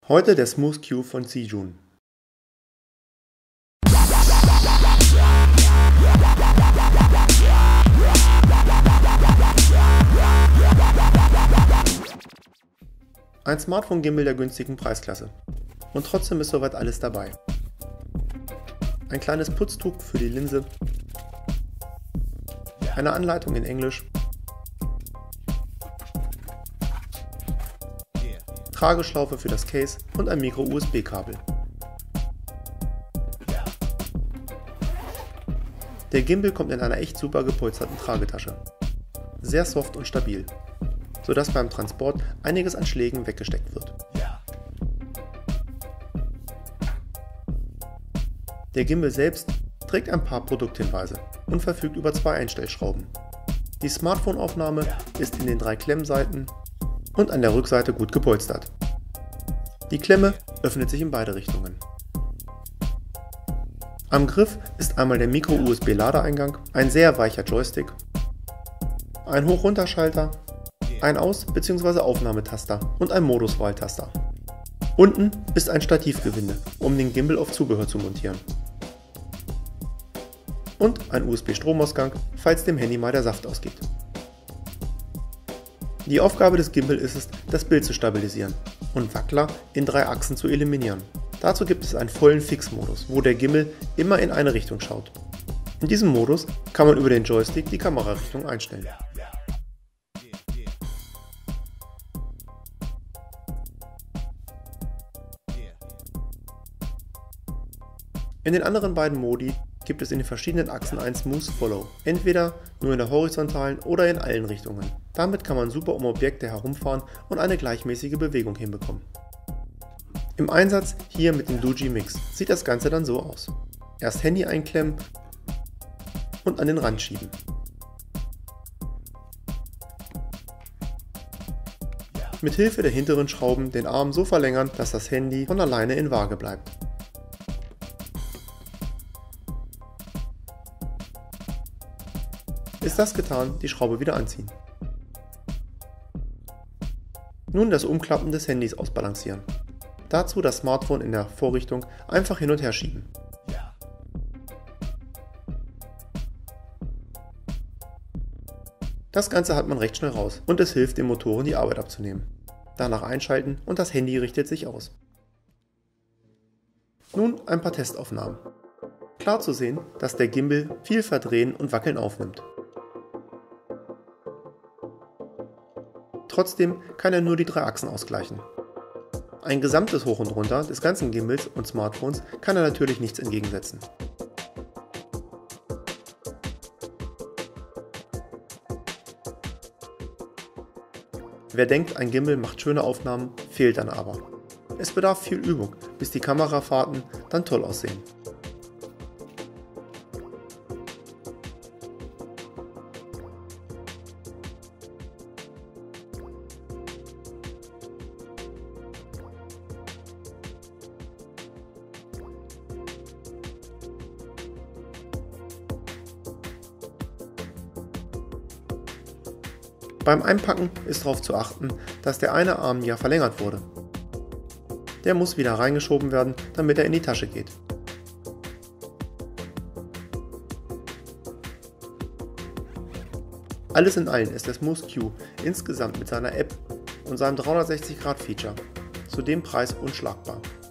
Heute der Smooth Q von Zhiyun. Ein Smartphone-Gimbal der günstigen Preisklasse. Und trotzdem ist soweit alles dabei. Ein kleines Putztuch für die Linse, eine Anleitung in Englisch, Trageschlaufe für das Case und ein Micro-USB-Kabel. Der Gimbal kommt in einer echt super gepolsterten Tragetasche. Sehr soft und stabil, sodass beim Transport einiges an Schlägen weggesteckt wird. Der Gimbal selbst trägt ein paar Produkthinweise und verfügt über 2 Einstellschrauben. Die Smartphone-Aufnahme ist in den 3 Klemmseiten und an der Rückseite gut gepolstert. Die Klemme öffnet sich in beide Richtungen. Am Griff ist einmal der Micro-USB-Ladeeingang, ein sehr weicher Joystick, ein Hoch-Runter-Schalter, ein Aus- bzw. Aufnahmetaster und ein Moduswahltaster. Unten ist ein Stativgewinde, um den Gimbal auf Zubehör zu montieren. Und ein USB-Stromausgang, falls dem Handy mal der Saft ausgeht. Die Aufgabe des Gimbal ist es, das Bild zu stabilisieren und Wackler in 3 Achsen zu eliminieren. Dazu gibt es einen vollen Fixmodus, wo der Gimbal immer in eine Richtung schaut. In diesem Modus kann man über den Joystick die Kamerarichtung einstellen. In den anderen beiden Modi gibt es in den verschiedenen Achsen ein Smooth Follow, entweder nur in der horizontalen oder in allen Richtungen. Damit kann man super um Objekte herumfahren und eine gleichmäßige Bewegung hinbekommen. Im Einsatz hier mit dem Doogee Mix sieht das Ganze dann so aus. Erst Handy einklemmen und an den Rand schieben. Mit Hilfe der hinteren Schrauben den Arm so verlängern, dass das Handy von alleine in Waage bleibt. Ist das getan, die Schraube wieder anziehen. Nun das Umklappen des Handys ausbalancieren. Dazu das Smartphone in der Vorrichtung einfach hin und her schieben. Das Ganze hat man recht schnell raus und es hilft den Motoren die Arbeit abzunehmen. Danach einschalten und das Handy richtet sich aus. Nun ein paar Testaufnahmen. Klar zu sehen, dass der Gimbal viel Verdrehen und Wackeln aufnimmt. Trotzdem kann er nur die 3 Achsen ausgleichen. Ein gesamtes Hoch und Runter des ganzen Gimbals und Smartphones kann er natürlich nichts entgegensetzen. Wer denkt, ein Gimbal macht schöne Aufnahmen, fehlt dann aber. Es bedarf viel Übung, bis die Kamerafahrten dann toll aussehen. Beim Einpacken ist darauf zu achten, dass der eine Arm ja verlängert wurde. Der muss wieder reingeschoben werden, damit er in die Tasche geht. Alles in allem ist der Smooth Q insgesamt mit seiner App und seinem 360°-Feature zu dem Preis unschlagbar.